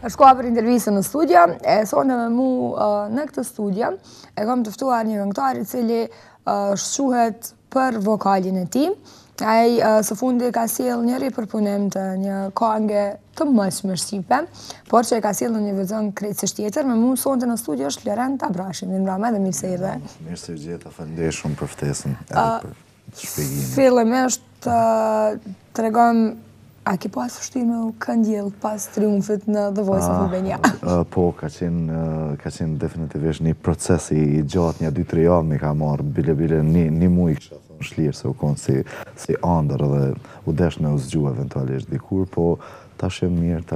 shkova për intervistën në studio, e sonte me mu në këtë studio, e kam të ftuar një këngëtar i cili shquhet për vokalin e tij. Ai së fundi ka sjell njëri përpunim të një këngë të mëshme shqipe, por që e ka sjellë në një verzion krejtësisht tjetër. Me mu sonte në studio është Lorent Abrashi. Mirëmbrëma dhe mirë se erdhe. Mirë se u gjeta, faleminderit shumë për ftesën edhe për shpjegimin. Fillimisht tregom, a ke pas vështirë me këndjell pas triumfit në The Voice of Albania? Po, ka qenë definitivisht një proces i gjatë, një 2-3 javë mi ka marrë, bile një muj kisha thonë shlirë, se u konë si andër dhe u desh me u zgju eventualisht dikur, po tashem mirë,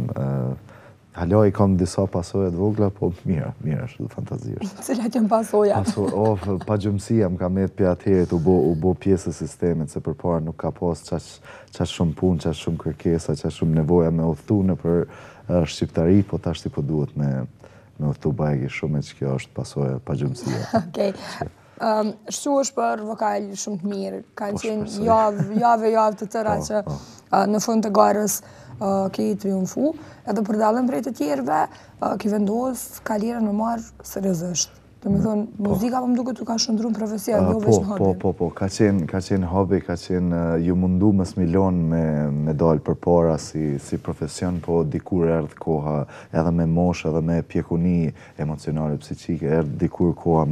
hala i kam disa pasojat vogla, po mirë, është fantazirë. Cilat janë pasojat? Pa gjëmësia më ka met për atëherit, u bo pjesë e sistemit, se përpara nuk ka pas qaq shumë punë, qaq shumë kërkesa, qaq shumë nevoja me udhëtu në për shqiptari, po tash ti po duhet me udhëtu bajgi shumë, e që kjo është pasoja pa gjëmësia. Okej. Shquhesh për vokal shumë të mirë, kanë qenë javë të tëra që në fund të garës ke i triumfu, edhe për dalën prej të tjerëve, ke vendos karierën me marrë seriozisht. Do me thonë, muzika po më duket u ka shëndru në profesion, jo veç në hobi. Po, ka qenë hobi, ka qenë ju mundu mës milion me dalë për para si profesion, po dikur erdhë koha edhe me mosh, edhe me pjekuni emocionale, psiqike, erdhë dikur koha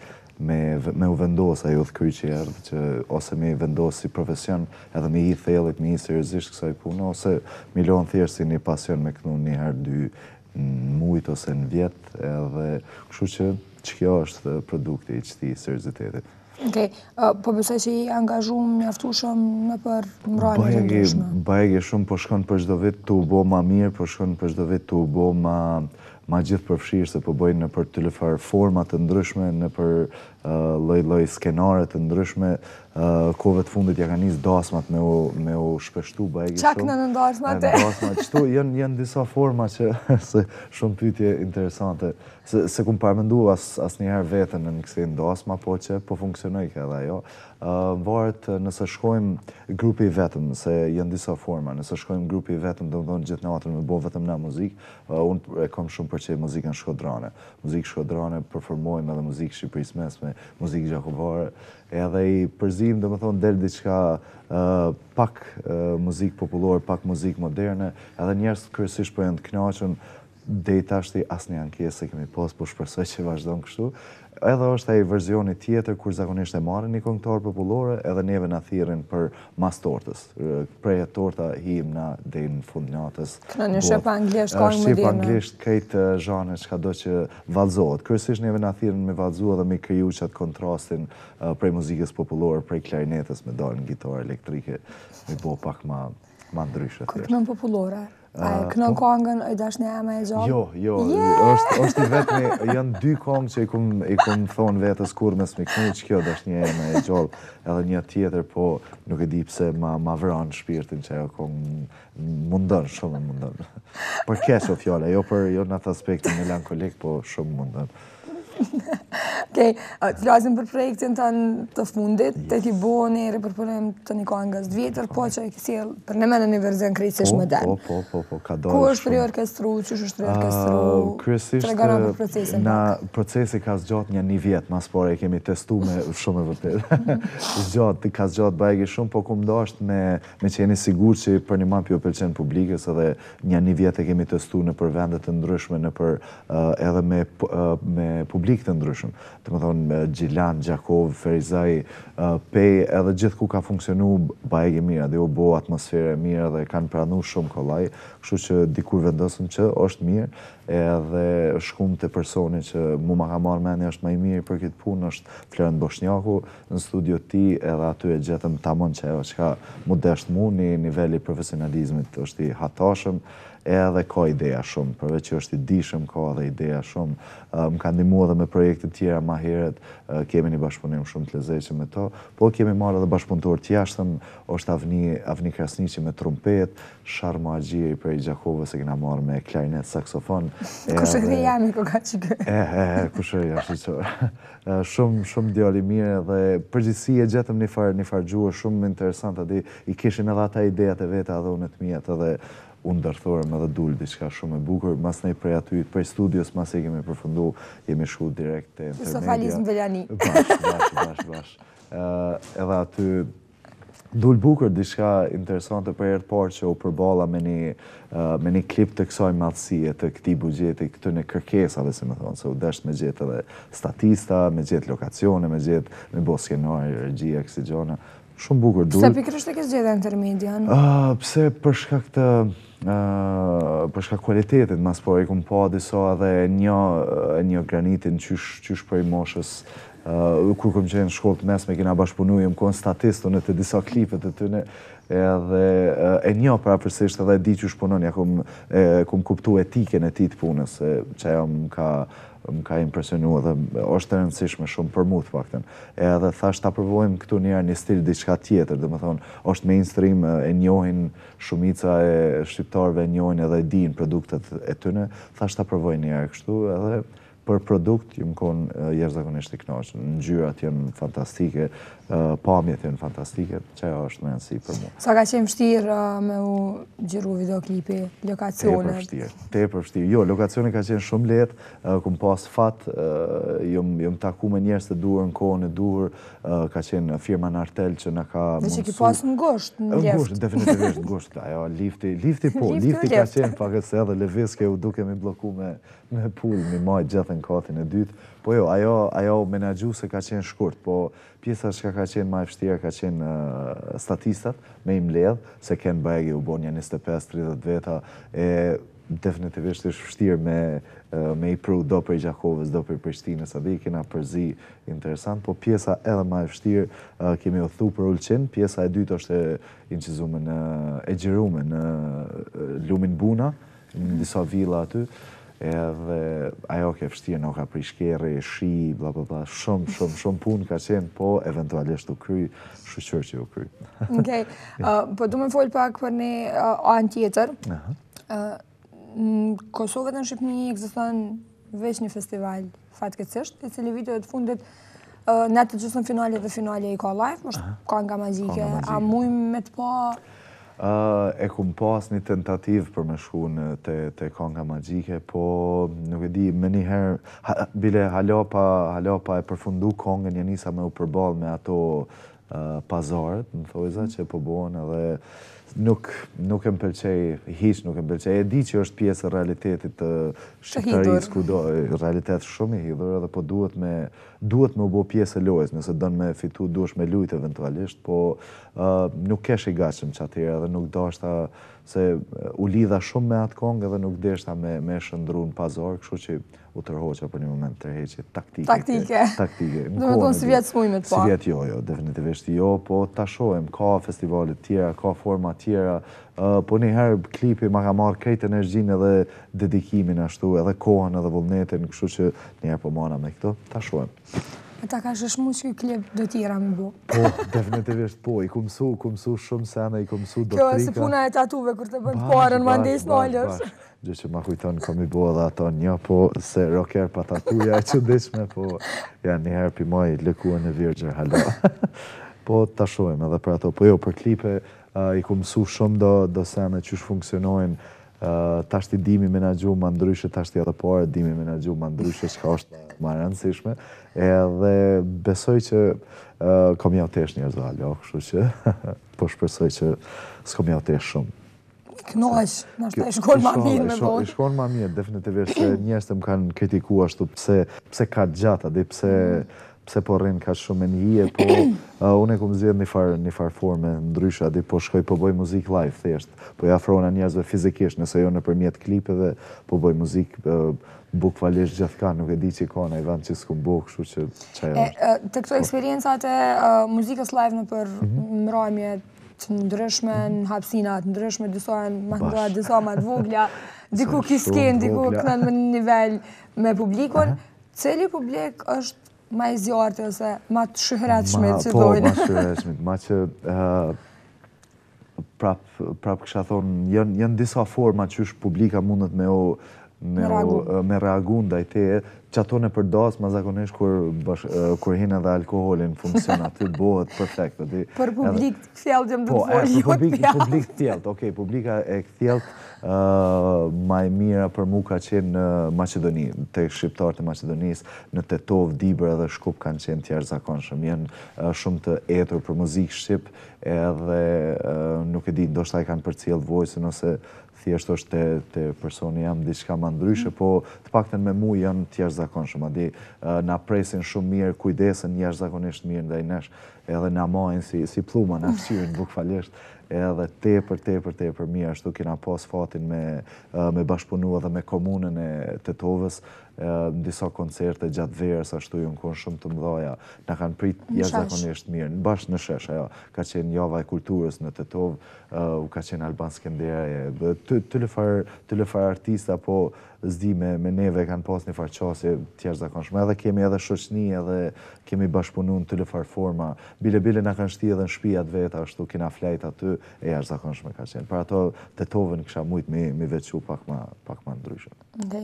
me u vendos ajo të kryqi erdhë që ose me i vendos si profesion edhe me i thellit, me i seriozisht kësaj punë, ose milion thjesht si një pasion me kënu një herë 2 në mujt ose në vjet, edhe kështu që kjo është produkti i qëti seriozitetit. Okej, po besoj që i angazhum mjaftueshëm në për mbrojtjen e ndryshme. Bajegi shumë po shkon për çdo vit të u bë më mirë, po shkon për çdo vit të u bë ma gjithë përfshirë, se po bëjnë në për të lëfar format të ndryshme, në për lloj skenare të ndryshme, kove të fundit ja ka nis dasmat me u shpeshtu bajegi shumë. Çak në dasmat e? Qëtu janë disa forma që shumë pyetje interesante, se kum paramendu asnjëherë veten në një kësaj dasma, po që po funksionoj ka edhe ajo. Varet nëse shkojmë grupi i vetëm, se janë disa forma, nëse shkojmë grupi i vetëm, do më thonë gjithë natën me bo vetëm na muzikë, unë e kam shumë përqej muzikën shkodrane. Muzikë shkodrane performojmë edhe muzikë Shqipërisë mesme, muzikë gjakuvare, edhe i përzim, do më thonë, del diçka pak muzikë popullore, pak muzikë moderne, edhe njerëz kryesisht po janë të kënaqur, deri tashti asnjë ankesë kemi pas, po shpresoj që vazhdon kështu. Edhe është ai verzioni tjetër kur zakonisht e marrin një këngëtar popullore, edhe neve na thirrin për mas tortës. Prej torta hijm na deri në fund natës. Në shep anglisht ka një shep anglisht këtë zhane çka do që vallëzohet. Kryesisht neve na thirrin me vallëzu edhe me kriju çat kontrastin prej muzikës popullore, prej klarinetës me dalë në gitarë elektrike, me bo pak ma ndryshe. Këngën popullore. Kënon këngën e dashnia eme e gjallë? Jo, është i vetmi, janë 2 këngë që i kum thonë vetës kur mes me kënu që kjo dashnia eme e gjallë, edhe një tjetër, po nuk e di pse ma vranë shpirtin që ajo këngë mundon, shumë mundon. Për keq o fjalla, jo në atë aspektin melankolik, po shumë mundon. Okej, të flasim për projektin të fundit, të ki bo një përpunim të një këngës të vjetër, po që e kësil për në menë një verzion krejtësisht modern. Po, ka dalë. Ku është riorkestru, qësh është riorkestru? Kryesisht, procesi ka zgjat një vjet, mas pare e kemi testu me shumë e vërtet. Ka zgjat bajegi shumë, po kum dasht me qeni sigur që për një mapi o pëlqen publikës, edhe një vjet e kemi testu në për vendet të ndryshme, edhe me publik të ndryshëm. Të më thonë Gjilan, Gjakov, Ferizaj, Pej, edhe gjithë ku ka funksionu bajegi mirë, dhe u bo atmosfere mirë dhe kanë pranu shumë kollaj, kështu që dikur vendosëm që është mirë, edhe shkum të personi që mu ma ka marrë meni është ma i mirë për këtë punë, është Florent Boshnjaku në studio ti, edhe aty e gjetëm tamon që ajo që ka mu desht mu, një nivelli profesionalizmit është i hatashëm, edhe ka ideja shumë, përveç që është i dishëm, ka edhe ideja shumë. Më ka ndihmu edhe me projekte tjera ma heret, kemi një bashkëpunim shumë të lezetshëm me to, po kemi marrë edhe bashkëpunëtor të jashtëm, është Avni Krasniqi me trumpet, Sharmo Agjiri për i Gjakovës e kena marrë me klarinet, saksofon. Kushëri jam i ko ka që kë? Kushëri jashtë qërë. Shumë djali mirë dhe përgjithsi e gjetëm një farë gjuhë shumë interesant, i kishin edhe ata idejat e veta edhe unë të mijat edhe unë ndërthorëm edhe dul diçka shumë e bukur, mas nej prej aty, prej studios, mas e kemi përfundu, jemi shku direkt te intermedia. Sofalizm Veljani. Bash. Edhe aty, dul bukur diçka interesante për herë të parë që u përballa me një klip të kësaj madhësie, të këtij buxheti, këtyre kërkesave, si më thonë, se u desh me gjetë edhe statista, me gjetë lokacione, me bo skenar, regjia, kësi gjona. Shumë bukur dul. Pse pikërisht e ke zgjedhur intermedian? Pse për shkak kualitetit, mas po e kum pa disa edhe një granitin qysh për i moshës. Kur kom qenë shkollë të mesme, kena bashkëpunu, jem kon statistën e të disa klipet e tyne, edhe e një parapërsisht edhe di qysh punon, ja kom kuptu etiken e ti të punës, që ajo më ka impresionu edhe është e rëndësishme shumë për mu të fakten. Edhe thash ta provojmë këtu njerë një stil diçka tjetër, dhe më thonë, është mainstream, e njohin shumica e shqiptarëve, e njohin edhe e din produktet e tyne, thash ta provojmë njerë kështu, edhe për produkt jëmë konë jashtëzakonisht i kënaqur. Ngjyrat janë fantastike, pamjet janë fantastike, që ajo është më rëndësi për mua. Sa ka qenë vështirë me u xhiru videoklipi, lokacionet? Tepër vështirë. Jo, lokacioni ka qenë shumë lehtë, kum pas fat, jom taku me njerëz të duhur në kohën e duhur, ka qenë firma Nartel që na ka mundsu. Dhe që ki pas në ngusht, në left. Ngusht, definitivisht ngusht. Ajo lifti ka qenë pakët se edhe lëvizke u duke mi bloku me pull, mi majt gjithë në katin e dytë. Po jo, ajo menaxhu se ka qenë shkurt, po pjesa që ka qenë ma e vështirë ka qenë statistat, me i mbledh, se Ken Bagi u bon një 25-30 veta, e definitivisht është vështirë me i pru do për Gjakovës, do për Prishtinës, edhe i kena përzi interesant, po pjesa edhe ma e vështirë kemi u thu për Ulqin, pjesa e dytë është incizume e gjirume në Lumin Buna, në disa villa aty, edhe ajo ke vështirë, nuk ka prishkeri, shi, bla bla bla, shumë punë ka qenë, po eventualisht u kry, shqyqër që u kry. Okej, po du me folë pak për një anë tjetër. Në Kosovë dhe në Shqipëni ekziston veç një festival fatkeqësisht, i cili video të fundit në të gjithë në finale dhe finale i ka live, është Konga Magjike, a mujmë me të pa... E kum pas një tentativë për me shku te Konga Magjike, po nuk e di, me njëherë, bile halo pa e përfundu Kongën, një nisa me u përbal me ato pazarët, në thojza, që po bohen edhe nuk e më pëlqej, hiq nuk e më pëlqej. E di që është pjesë e realitetit të shqiptarisë, kudo, realitet shumë i hidhur, edhe po duhet me u bo pjesë e lojës, nëse dënë me fitu, duhesh me lujt eventualisht, po nuk kesh i gatshëm që atire, edhe nuk dashta se u lidha shumë me atë Kongë, edhe nuk deshta me shëndru në pazar, kështu që u tërhoqa për një moment tërheqje taktike. Do me tonë si vjetë s'muj me të pa. Si vjetë jo, definitivisht jo, po ta shohem, ka festivalet tjera, ka forma tjera, po njëherë klipi ma ka marrë krejt energjinë edhe dedikimin ashtu, edhe kohën edhe vullnetin, kështu që njëherë po mana me këto, ta shohem. E ta ka shëshmu që i klip do tjera me bo? Po, definitivisht po, i ku mësu shumë sene, i ku mësu doktrika. Kjo e si puna e tatuve, kur të bënd parën, ma ndesë nëllës. Gjë që ma kujton, kom i bo edhe ato një, po se rocker pa tatuja e që dishme, po janë njëherë pi moj lëkuën e virgjër, halo. Po ta shohem edhe për ato, po jo, për klipe, i ku mësu shumë do sene qysh funksionojnë, tash ti dimi menaxhu ma ndryshe, tash ti edhe pare dimi menaxhu ma ndryshe, që është ma rëndësishme, edhe besoj që kom ja tesh njerëz alo, kështu që po shpresoj që s'kom ja tesh shumë. Knoq, nështë e shkon ma mirë me bojë. I shkon ma mirë, definitivisht, se njerëz të më kanë kritiku ashtu, pse ka gjata, dhe pse po rrinë ka shumë në hije, po unë e kom zjedh një farë forme ndryshe, dhe po shkoj po bëj muzik live, thjesht, po ja afrona njerëzve fizikisht, nëse jo nëpërmjet klipeve, po bëj muzik bukvalisht gjithka, nuk e di që ka në i vend që s'kum bo, kështu që qaj është. Të këto eksperiencat e muzikës live në për mrajmje të ndryshme, në hapsinat ndryshme, disa ma ndra, disa ma të vogla, diku kisken, diku kënën me një nivel me publikun, cili publik është ma i zjartë ose ma të shëhretshmit që dojnë? Po, ma shëhretshmit, ma që prap kësha thonë, janë disa forma që është publika mundet me me reagu ndaj teje, që ato në përdas, ma zakonisht kur hinë edhe alkoholin funksion aty, bëhet perfekt. Për publik të thjellët jam të folë, për publik të thjellët, okej, publika e thjellët ma e mira për mu ka qenë në Macedoni, të shqiptarët e Macedonisë, në Tetov, Dibër edhe Shkup kanë qenë tjerë zakonshëm. Jenë shumë të etur për muzikë shqip, edhe nuk e di, ndoshta i kanë përcjellë vojsën ose thjesht është të personi jam diçka ma ndryshe, po të paktën me mu janë tjerë zakonshëm. Adi, na presin shumë mirë, kujdesen jashtë zakonisht mirë ndaj nesh, edhe na majnë si pluma, na fëshirin bukfalisht, edhe tepër mirë, ashtu kena pas fatin me bashkëpunu edhe me komunën e Tetovës, në disa koncerte gjatë verës, ashtu ju në konë shumë të mdhaja, na kanë prit jashtëzakonisht mirë, bashkë në shesh, ajo, ka qenë java e kulturës në Tetovë, ka qenë Alban Skënderaj, të lëfar artista, po zdi me neve kanë pas një farë qasje tjerë zakonshme, edhe kemi edhe shoqni, edhe kemi bashkëpunu në të lëfar forma, bile na kanë shti edhe në shpijat veta, ashtu kina flajt aty, e jashtë zakonshme ka qenë. Për ato Tetovën kisha mujtë mi veçu pak ma ndryshme.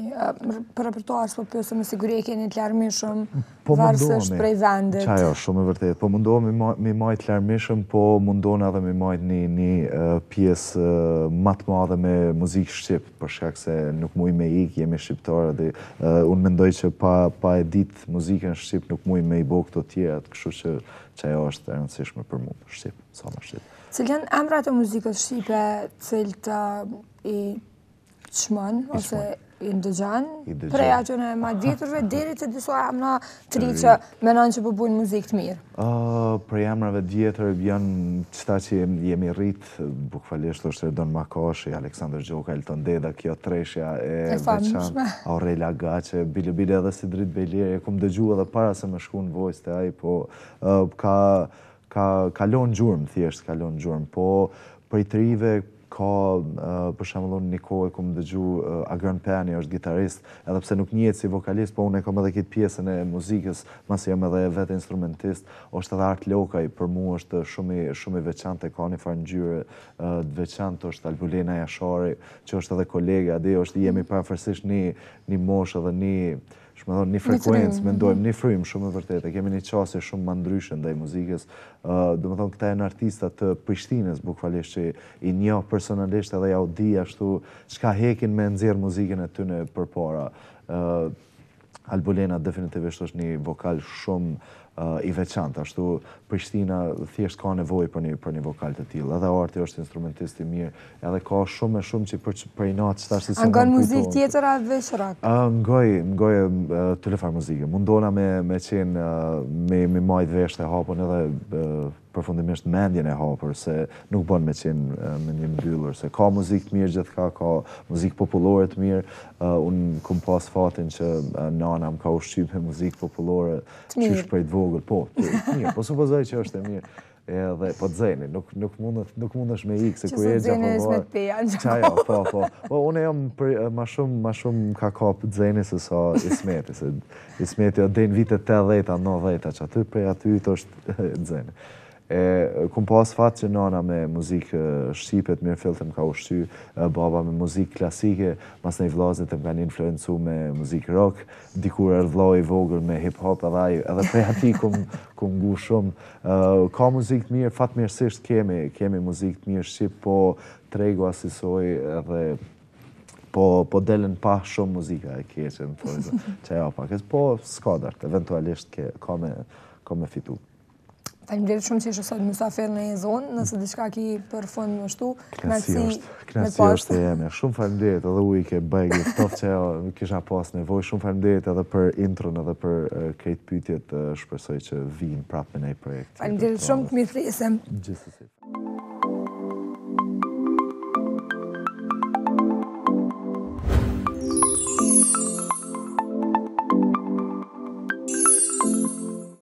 Për repertuar, s'po pyesë me siguri e keni të larmishëm, varsësh prej vendit. Qajo, shumë e vërtet. Po mundohemi mi majtë larmishëm, po mundohemi edhe mi majtë një pjesë ma të madhe me muzikë shqip, për shkak se nuk muj me ik, jemi shqiptarë, dhe unë mendoj që pa e ditë muzikën shqip nuk muj me i bo këto tjerat, kështu që qajo është e rëndësishme për mu, shqip, sa më shqip. Cilë janë emrat e muzikës shqipe cilët i qmën, ose i ndëgjan, prej atyne ma vjetërve, deri të disa emra të ri që menon që përbujnë muzikë të mirë? Prej emrave të vjetër janë qëta që jemi rritë, bukfalisht është Erdon Makashi, Aleksandr Gjoka, Elton Deda, kjo treshja e veçan, Aurela Gace, bile edhe Sidrit Bejleri, e kom dëgju edhe para se me shku në vojës të aj, po kalon gjurëm, thjesht kalon gjurëm, po prej të rive ka, për shembull, një kohë e kom dëgju Agron Pani, është gitarist, edhe pse nuk njihet si vokalist, po unë e kam edhe këtë pjesën e muzikës, masi jam edhe vetë instrumentist, është edhe Art Lokaj, për mu është shumë i veçantë, ka një farë ngjyrë të veçantë, është Albulena Jashari, që është edhe kolege, jemi parafërsisht një moshë edhe një frekuencë, mendojmë, një frymë shumë e vërtetë, kemi një qasje shumë ma ndryshë ndaj muzikës, do më thonë këta janë artistat të Prishtines, bukfalisht që i njoh personalisht edhe ja u di ashtu, çka hekin me nxjerr muzikën e tyne përpara. Albulena definitivisht është një vokal shumë i veçantë, ashtu Prishtina thjesht ka nevojë për një vokal të tillë. Edhe Arti është instrumentist i mirë, edhe ka shumë që për natë që tash si se ngon muzikë tjetër a veç rock? Ngoj të lëfar muzike. Mundona me qenë me majtë vesh të hapën edhe përfundimisht mendjen e hapër, se nuk bën me qenë me një mbyllur, se ka muzikë të mirë gjithka, ka muzikë popullore të mirë. Unë kom pas fatin që nana më ka ushqy me muzikë popullore, qysh prej të vogël, po, mirë, po supozoj që është e mirë. Edhe, po të zeni, nuk mundesh me ikë, se ku e gjapovar. Qajo, po. Po, unë jam ma shumë ka kapë të zeni se sa Ismeti, se Ismeti o dejnë vitet 80-a, 90-a, që aty prej aty të është të zeni. Kum pas fat që nana me muzikë shqipe të mirë fillë të më ka ushqy, baba me muzikë klasike, mas nej vllazët të më kanë influencu me muzikë rock, dikur edhe vllau i vogël me hip-hop edhe prej ati kum ngu shumë. Ka muzikë të mirë, fatmirësisht kemi muzikë të mirë shqip, po tregu asisoj edhe po delen pa shumë muzika e keqe, që ja pakes, po s'ka dart, eventualisht ka me fitu. Faleminderit shumë që ishe sot mysafir në një zonë, nëse diçka ki për fund më shtu, knatësi është e jemi. Shumë faleminderit edhe u i ke bëjgjë, tof që kisha pas nevoj, shumë faleminderit edhe për intron edhe për krejt pyetjet, shpresoj që vinë prapë me nej projekt. Faleminderit shumë, të mirë thjesem. Gjithsesi.